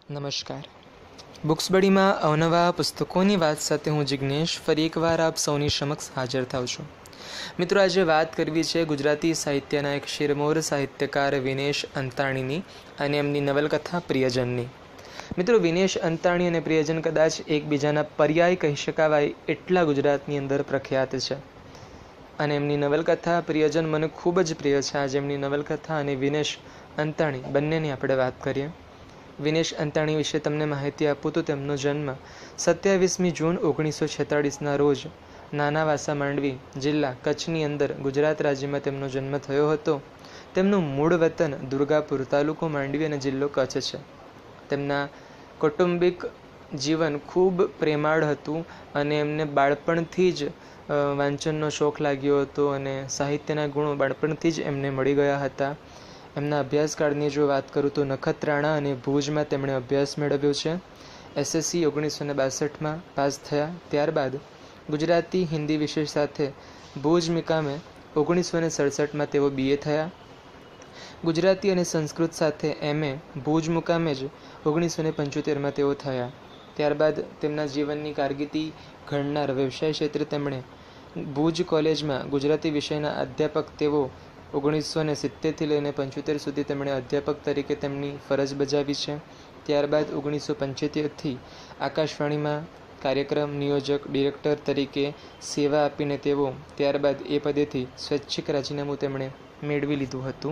નમસ્કાર. બુક્સ બડીમાં અવનવા પુસ્તકોની વાત સાથે હું જિગ્નેશ ફરી એકવાર આપ સૌની સમક્ષ હાજર થાઉં છું. મિત્રો, આજે વાત કરવી છે ગુજરાતી સાહિત્યના એક શિરમોર સાહિત્યકાર વિનેશ અંતાણીની અને એમની નવલકથા પ્રિયજનની. મિત્રો, વિનેશ અંતાણી અને પ્રિયજન કદાચ એકબીજાના પર્યાય કહી શકાવાય એટલા ગુજરાતની અંદર પ્રખ્યાત છે. અને એમની નવલકથા પ્રિયજન મને ખૂબ જ પ્રિય છે. આજે એમની નવલકથા અને વિનેશ અંતાણી બંનેની આપણે વાત કરીએ. વિનેશ અંતાણી વિશે તમને માહિતી આપું તો તેમનો જન્મ 27મી જૂન 1946ના રોજ નાના વાસા માંડવી જિલ્લા કચ્છની અંદર ગુજરાત રાજ્યમાં તેમનો જન્મ થયો હતો. તેમનું મૂળ વતન દુર્ગાપુર, તાલુકો માંડવી અને જિલ્લો કચ્છ છે. તેમના કૌટુંબિક જીવન ખૂબ પ્રેમાળ હતું અને એમને બાળપણથી જ વાંચનનો શોખ લાગ્યો હતો અને સાહિત્યના ગુણો બાળપણથી જ એમને મળી ગયા હતા. એમના અભ્યાસકાળની જો વાત કરું તો નખત્રાણા અને ભુજમાં તેમણે અભ્યાસ મેળવ્યો છે. SSC 1962માં પાસ થયા. ત્યારબાદ ગુજરાતી હિન્દી વિષય સાથે ભુજ મુકામે 1967માં તેઓ BA થયા. ગુજરાતી અને સંસ્કૃત સાથે MA ભુજ મુકામે જ 1975માં તેઓ થયા. ત્યારબાદ તેમના જીવનની કારકિર્દી ઘડનાર વ્યવસાય ક્ષેત્રે તેમણે ભુજ કોલેજમાં ગુજરાતી વિષયના અધ્યાપક તેઓ 1970થી લઈને 75 સુધી તેમણે અધ્યાપક તરીકે તેમની ફરજ બજાવી છે. ત્યારબાદ 1975થી આકાશવાણીમાં કાર્યક્રમ નિયોજક ડિરેક્ટર તરીકે સેવા આપીને તેઓ ત્યારબાદ એ પદેથી સ્વૈચ્છિક રાજીનામું તેમણે મેળવી લીધું હતું.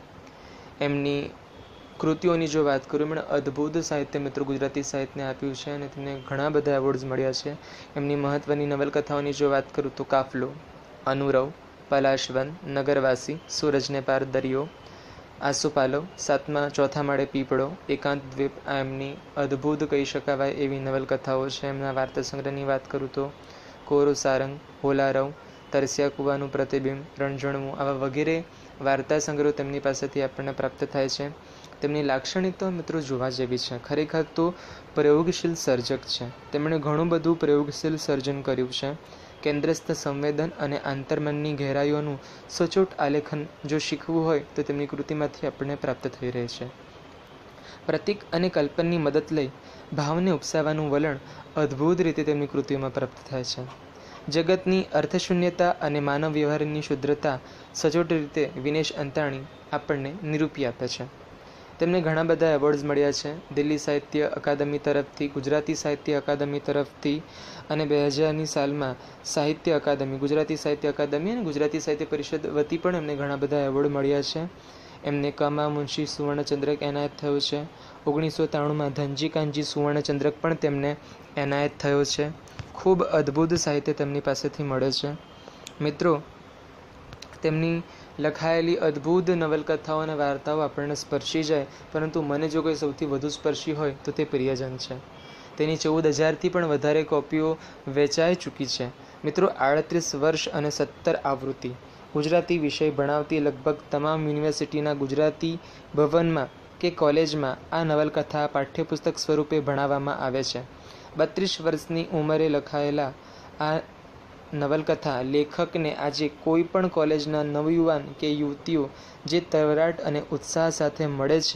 એમની કૃતિઓની જો વાત કરું, એમણે અદ્ભુત સાહિત્ય મિત્રો ગુજરાતી સાહિત્યને આપ્યું છે અને તેમને ઘણા બધા એવોર્ડ્સ મળ્યા છે. એમની મહત્ત્વની નવલકથાઓની જો વાત કરું તો કાફલો, અનુરવ, પલાશવન, નગરવાસી, સૂરજને પાર દરિયો, આસુપાલવ, ચોથા માળે પીપળો, એકાંત દ્વીપ આ એમની અદ્ભુત કહી શકાવાય એવી નવલકથાઓ છે. એમના વાર્તા સંગ્રહની વાત કરું તો કોરો સારંગ, હોલારવ, તરસ્યા કૂવાનું પ્રતિબિંબ, રણઝણવું આવા વગેરે વાર્તા સંગ્રહો તેમની પાસેથી આપણને પ્રાપ્ત થાય છે. તેમની લાક્ષણિકતાઓ મિત્રો જોવા જેવી છે. ખરેખર તો પ્રયોગશીલ સર્જક છે. તેમણે ઘણું બધું પ્રયોગશીલ સર્જન કર્યું છે. કેન્દ્રસ્થ સંવેદન અને આંતરમનની ગહેરાઈઓનું સચોટ આલેખન જો શીખવું હોય તો તેમની કૃતિમાંથી આપણને પ્રાપ્ત થઈ રહે છે. પ્રતીક અને કલ્પનની મદદ લઈ ભાવને ઉપસાવવાનું વલણ અદ્ભુત રીતે તેમની કૃતિઓમાં પ્રાપ્ત થાય છે. જગતની અર્થશૂન્યતા અને માનવ વ્યવહારની શુદ્ધતા સચોટ રીતે વિનેશ અંતાણી આપણને નિરૂપી આપે છે. તેમને ઘણા બધા એવોર્ડ્સ મળ્યા છે. દિલ્હી સાહિત્ય અકાદમી તરફથી, ગુજરાતી સાહિત્ય અકાદમી તરફથી અને 2000ની સાલમાં સાહિત્ય અકાદમી, ગુજરાતી સાહિત્ય અકાદમી અને ગુજરાતી સાહિત્ય પરિષદ વતી પણ એમને ઘણા બધા એવોર્ડ મળ્યા છે. એમને કમા મુનશી સુવર્ણચંદ્રક એનાયત થયો છે. 1993માં ધનજી કાનજી સુવર્ણચંદ્રક પણ તેમને એનાયત થયો છે. ખૂબ અદ્ભુત સાહિત્ય તેમની પાસેથી મળે છે. મિત્રો, તેમની લખાયેલી અદ્ભુત નવલકથાઓ અને વાર્તાઓ આપણને સ્પર્શી જાય, પરંતુ મને જો કોઈ સૌથી વધુ સ્પર્શી હોય તો તે પ્રિયજન છે. તેની 14,000થી પણ વધારે કોપીઓ વેચાઈ ચૂકી છે. મિત્રો, 38 વર્ષ અને 17 આવૃત્તિ ગુજરાતી વિષય ભણાવતી લગભગ તમામ યુનિવર્સિટીના ગુજરાતી ભવનમાં કે કોલેજમાં આ નવલકથા પાઠ્યપુસ્તક સ્વરૂપે ભણાવવામાં આવે છે. 32 વર્ષની ઉંમરે લખાયેલા આ નવલકથા લેખકને આજે કોઈ પણ કોલેજના નવયુવાન કે યુવતીઓ જે તવરાટ અને ઉત્સાહ સાથે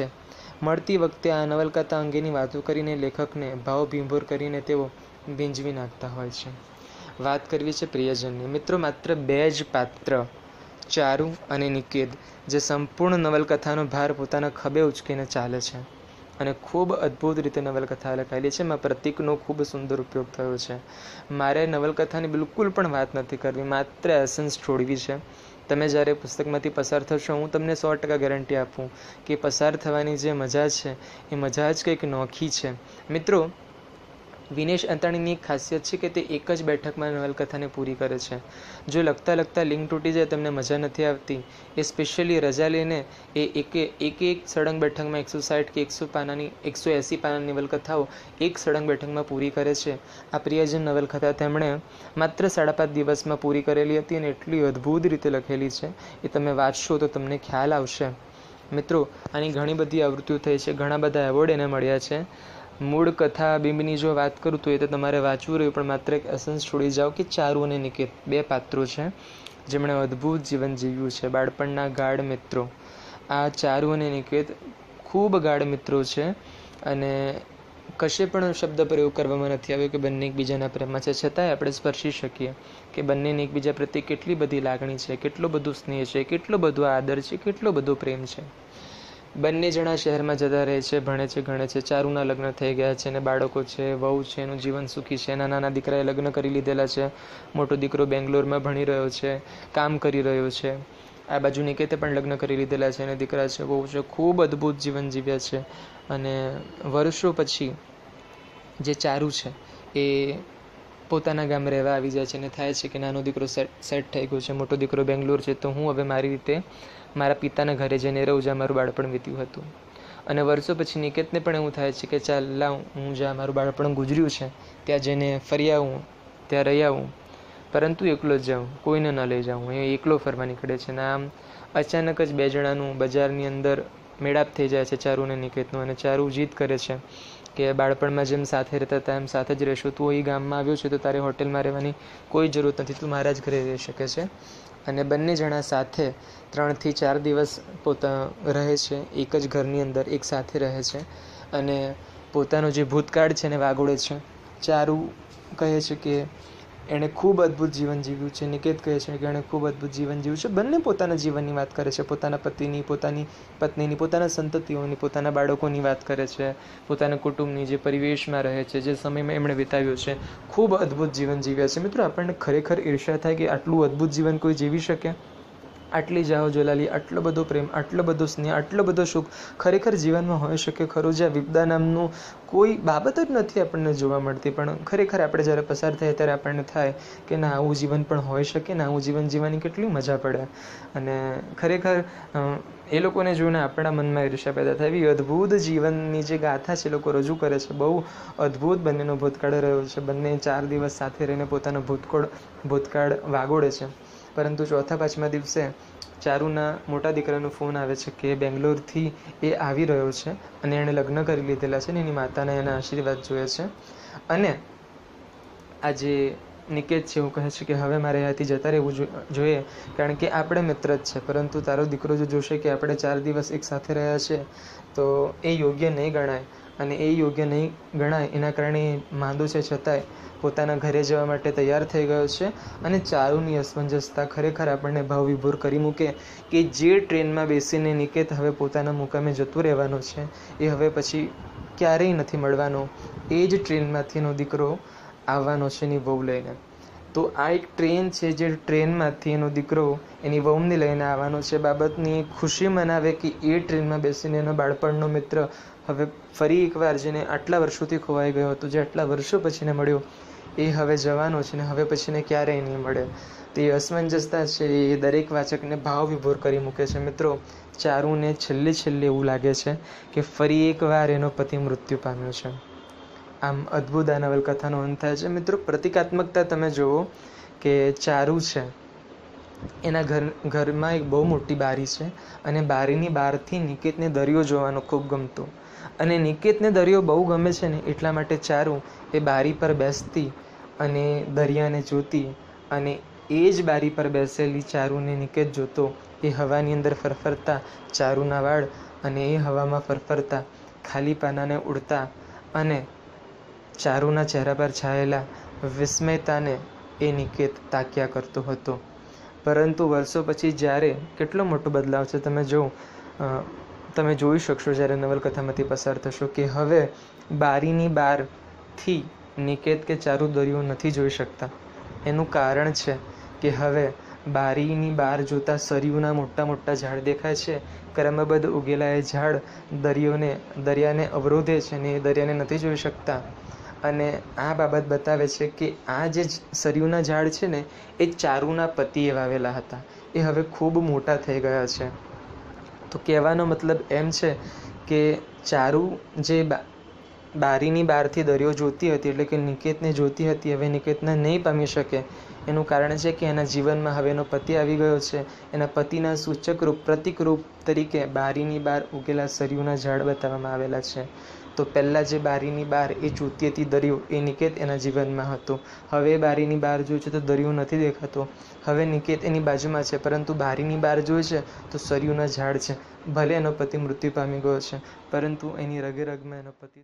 મળતી વખતે આ નવલકથા અંગેની વાતો કરીને લેખકને ભાવભીંભોર કરીને તેઓ ભીંજવી નાખતા હોય છે. વાત કરવી છે પ્રિયજનની. મિત્રો, માત્ર 2 જ પાત્ર, ચારુ અને નિકેત, જે સંપૂર્ણ નવલકથાનો ભાર પોતાના ખભે ઉચકીને ચાલે છે અને ખૂબ અદ્ભુત રીતે નવલકથા લખાયેલી છે. એમાં પ્રતીકનો ખૂબ સુંદર ઉપયોગ થયો છે. મારે નવલકથાની બિલકુલ પણ વાત નથી કરવી, માત્ર એસન્સ છોડવી છે. તમે જ્યારે પુસ્તકમાંથી પસાર થશો, હું તમને 100% ગેરંટી આપું કે પસાર થવાની જે મજા છે એ મજા જ કંઈક નોખી છે. મિત્રો, વિનેશ અંતાણીની એક ખાસિયત છે કે તે એક જ બેઠકમાં નવલકથાને પૂરી કરે છે. જો લખતા લખતા લિંક તૂટી જાય, તમને મજા નથી આવતી. એ સ્પેશિયલી રજા લઈને એ એક સળંગ બેઠકમાં 160 કે 180 પાનાની નવલકથાઓ એક સળંગ બેઠકમાં પૂરી કરે છે. આ પ્રિયજન નવલકથા તેમણે માત્ર 5.5 દિવસમાં પૂરી કરેલી હતી અને એટલી અદ્ભુત રીતે લખેલી છે, એ તમે વાંચશો તો તમને ખ્યાલ આવશે. મિત્રો, આની ઘણી બધી આવૃત્તિઓ થઈ છે, ઘણા બધા એવોર્ડ એને મળ્યા છે. મૂળ કથા બિંબની જો વાત કરું તો એ તો તમારે વાંચવું રહ્યું, પણ માત્ર એક એસન્સ છોડી જાઓ કે ચારુ અને નિકેત 2 પાત્રો છે જેમણે અદ્ભુત જીવન જીવ્યું છે. બાળપણના ગાઢ મિત્રો. આ ચારુ અને નિકેત ખૂબ ગાઢ મિત્રો છે અને કશે પણ શબ્દ પ્રયોગ કરવામાં નથી આવ્યો કે બંને એકબીજાના પ્રેમમાં છે, છતાંય આપણે સ્પર્શી શકીએ કે બંનેને એકબીજા પ્રત્યે કેટલી બધી લાગણી છે, કેટલો બધો સ્નેહ છે, કેટલો બધો આદર છે, કેટલો બધો પ્રેમ છે. બંને જણા શહેરમાં જતા રહે છે, ભણે છે, ગણે છે. ચારુના લગ્ન થઈ ગયા છે અને બાળકો છે, વહુ છે, એનું જીવન સુખી છે. એના નાના દીકરાએ લગ્ન કરી લીધેલા છે. મોટો દીકરો બેંગ્લોરમાં ભણી રહ્યો છે, કામ કરી રહ્યો છે. આ બાજુ નિકેતે પણ લગ્ન કરી લીધેલા છે અને દીકરા છે, વહુ છે. ખૂબ અદ્ભુત જીવન જીવ્યા છે. અને વર્ષો પછી જે ચારુ છે એ પોતાના ગામ રહેવા આવી જાય છે અને થાય છે કે નાનો દીકરો સેટ થઈ ગયો છે, મોટો દીકરો બેંગ્લોર છે, તો હું હવે મારી રીતે મારા પિતાના ઘરે જઈને રહું, જ્યાં મારું બાળપણ વીત્યું હતું. અને વર્ષો પછી નિકેતને પણ એવું થાય છે કે ચાલ લાવ હું જ્યાં મારું બાળપણ ગુજર્યું છે ત્યાં જઈને ફરી આવું, ત્યાં રહી આવું. પરંતુ એકલો જ જાઉં, કોઈને ન લઈ જાઉં. એ એકલો ફરવા નીકળે છે. અને આમ અચાનક જ બે જણાનું બજારની અંદર મેળાપ થઈ જાય છે, ચારુ અને નિકેતનો. અને ચારુ જીદ કરે છે કે બાળપણમાં જેમ સાથે રહેતા હતા એમ સાથે જ રહેશું. તું અહીં ગામમાં આવ્યો છે તો તારે હોટેલમાં રહેવાની કોઈ જરૂરત નથી, તું મારા જ ઘરે રહી શકે છે. અને બંને જણા સાથે 3 થી 4 દિવસ રહે છે, એક જ ઘરની અંદર એક સાથે રહે છે. અને પોતાનો જે ભૂતકાળ છે એને વાગોળે છે. ચારુ કહે છે કે એણે ખૂબ અદ્ભુત જીવન જીવ્યું છે, નિકેત કહે છે કે એણે ખૂબ અદ્ભુત જીવન જીવ્યું છે. બંને પોતાના જીવનની વાત કરે છે, પોતાના પતિની, પોતાની પત્નીની, પોતાના સંતતિઓની, પોતાના બાળકોની વાત કરે છે, પોતાના કુટુંબની, જે પરિવેશમાં રહે છે, જે સમયમાં એમણે વિતાવ્યો છે. ખૂબ અદ્ભુત જીવન જીવ્યા છે. મિત્રો, આપણને ખરેખર ઈર્ષ્યા થાય કે આટલું અદ્ભુત જીવન કોઈ જીવી શકે. આટલી જાહો જલાલી, આટલો બધો પ્રેમ, આટલો બધો સ્નેહ, આટલો બધો સુખ ખરેખર જીવનમાં હોઈ શકે ખરું? જ્યાં વિપદા નામનું કોઈ બાબત જ નથી આપણને જોવા મળતી, પણ ખરેખર આપણે જ્યારે પસાર થાય ત્યારે આપણને થાય કે ના, આવું જીવન પણ હોઈ શકે ને, આવું જીવન જીવવાની કેટલી મજા પડે. અને ખરેખર એ લોકોને જોઈને આપણા મનમાં ઈર્ષ્યા પેદા થાય. એવી અદ્ભુત જીવનની જે ગાથા છે એ લોકો રજૂ કરે છે. બહુ અદ્ભુત બંનેનો ભૂતકાળ રહ્યો છે. બંને 4 દિવસ સાથે રહીને પોતાનો ભૂતકાળ વાગોળે છે. પરંતુ 4થા-5મા દિવસે ચારુના મોટા દીકરાનો ફોન આવે છે કે બેંગ્લોરથી એ આવી રહ્યો છે અને એણે લગ્ન કરી લીધેલા છે ને એની માતાના એના આશીર્વાદ જોઈએ છે. અને આ જે નિકેત છે એવું કહે છે કે હવે મારે અહીંયાથી જતા રહેવું જોઈએ, કારણ કે આપણે મિત્ર જ છે. પરંતુ તારો દીકરો જો જોશે કે આપણે 4 દિવસ એક સાથે રહ્યા છે તો એ યોગ્ય નહીં ગણાય. અને એ યોગ્ય નહીં ગણાય એના કારણે માંદો છે, છતાંય પોતાના ઘરે જવા માટે તૈયાર થઈ ગયો છે. અને ચારુની અસમંજસતા ખરેખર આપણને ભાવ વિભોર કરી મૂકે કે જે ટ્રેનમાં બેસીને નિકેત હવે પોતાના મુકામે જતું રહેવાનો છે એ હવે પછી ક્યારેય નથી મળવાનો. એ જ ટ્રેનમાંથી એનો દીકરો આવવાનો છે એની વહુ લઈને. તો આ એક ટ્રેન છે જે ટ્રેનમાંથી એનો દીકરો એની વહુને લઈને આવવાનો છે. બાબતની ખુશી મનાવે કે એ ટ્રેનમાં બેસીને એનો બાળપણનો મિત્ર હવે ફરી એકવાર જેને આટલા વર્ષોથી ખોવાઈ ગયો હતો, જે આટલા વર્ષો પછીને મળ્યો, એ હવે જવાનો છે ને હવે પછીને ક્યારેય નહીં મળે. તો એ અસમંજસતા છે એ દરેક વાચકને ભાવ વિભોર કરી મૂકે છે. મિત્રો, ચારુને છેલ્લે એવું લાગે છે કે ફરી એકવાર એનો પતિ મૃત્યુ પામ્યો છે. આમ અદ્ભુત આ નવલકથાનો અંત થાય છે. મિત્રો, પ્રતિકાત્મકતા તમે જુઓ કે ચારુ છે એના ઘરમાં એક બહુ મોટી બારી છે અને બારીની બહારથી નિકેતને દરિયો જોવાનું ખૂબ ગમતું. અને નિકેતને દરિયો બહુ ગમે છે ને એટલા માટે ચારુ એ બારી પર બેસતી અને દરિયાને જોતી. અને એ જ બારી પર બેસેલી ચારુને નિકેત જોતો. એ હવાની અંદર ફરફરતા ચારુના વાળ અને એ હવામાં ફરફરતા ખાલી પાનાને ઉડતા અને ચારુના ચહેરા પર છાયેલા વિસ્મયતાને એ નિકેત તાક્યા કરતો હતો. પરંતુ વર્ષો પછી જ્યારે કેટલો મોટો બદલાવ છે તમે જોઈ શકશો જ્યારે નવલકથામાંથી પસાર થશો કે હવે બારીની બહારથી નિકેત કે ચારુ દરિયો નથી જોઈ શકતા. એનું કારણ છે કે હવે બારીની બહાર જોતા સરયુના મોટા મોટા ઝાડ દેખાય છે. ક્રમબદ્ધ ઉગેલા એ ઝાડ દરિયાને અવરોધે છે અને એ દરિયાને નથી જોઈ શકતા. અને આ બાબત બતાવે છે કે આ જે સરયુના ઝાડ છે ને એ ચારુના પતિએ વાવેલા હતા. એ હવે ખૂબ મોટા થઈ ગયા છે. તો કહેવાનો મતલબ એમ છે કે ચારુ જે બારીની બહારથી દરિયો જોતી હતી, એટલે કે નિકેતને જોતી હતી, હવે નિકેતને નહીં પામી શકે. એનું કારણ છે કે એના જીવનમાં હવે એનો પતિ આવી ગયો છે. એના પતિના સૂચક રૂપ, પ્રતિકરૂપ તરીકે બારીની બહાર ઉગેલા સરયુના ઝાડ બતાવવામાં આવેલા છે. તો પહેલાં જે બારીની બહાર એ જોતી હતી દરિયો, એ નિકેત એના જીવનમાં હતો. હવે બારીની બહાર જોઈએ છે તો દરિયો નથી દેખાતો. હવે નિકેત એની બાજુમાં છે, પરંતુ બારીની બહાર જોઈએ છે તો સરયુના ઝાડ છે. ભલે એનો પતિ મૃત્યુ પામી ગયો છે, પરંતુ એની રગે રગમાં એનો પતિ